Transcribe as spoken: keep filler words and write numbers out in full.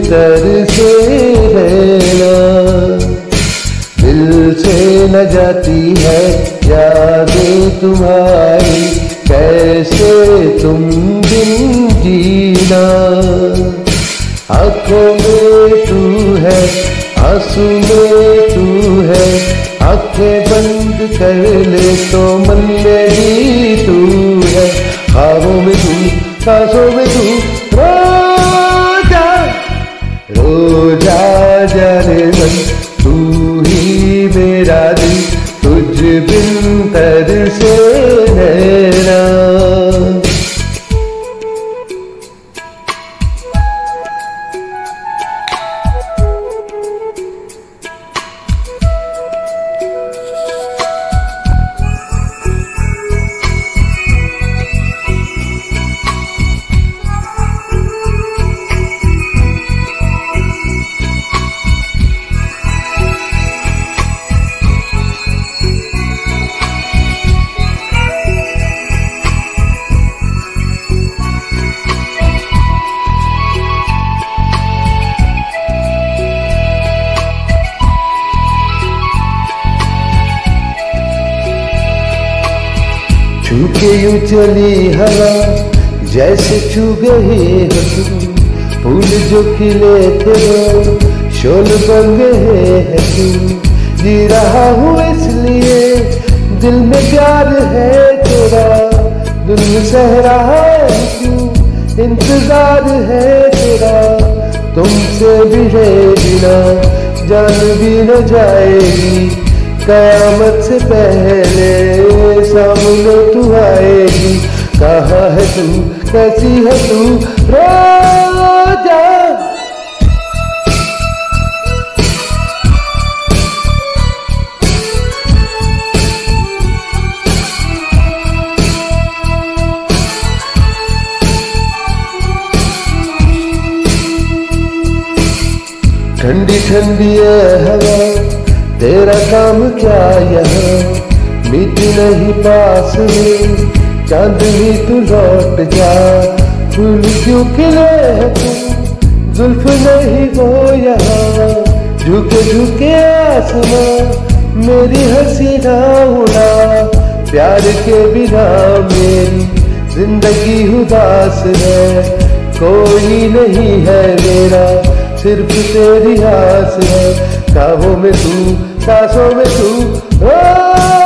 तरसे रहना, दिल से न जाती है यादें तुम्हारी, कैसे तुम दिन जीना। आँखों में तू है, आंसू में तू है, आंखें बंद कर ले तो मन में भी तू है। ख्वाबों में तू, सांसों में तू, रोजा रोजा जाने मन, तू ही मेरा दिल, तुझ बिन तरसे नैना। छू के यूं चली हवा जैसे छू गए हो तुम, फूल जो खिले थे वो शोल बन गए हैं तुम। जी रहा हूँ इसलिए दिल में प्यार है तेरा, दिल में सह रहा है क्यों इंतजार है तेरा। तुमसे बिछड़े बिना जान भी न जाएगी, कयामत से पहले सामने तू आएगी। कहाँ है तू, कैसी है तू रोजा। ठंडी ठंडी है हवा, तेरा काम क्या यहाँ, मीठी नहीं पास में चांदनी तू लौट जा। फूल क्यों खिले है तुम, जुल्फ नहीं वो यहाँ, झुके झुके आसमां मेरी हसीना उड़ा। प्यार के बिना मेरी जिंदगी उदास है, कोई नहीं है मेरा सिर्फ तेरी आस है। ख्वाबों में तू, सांसों में तू,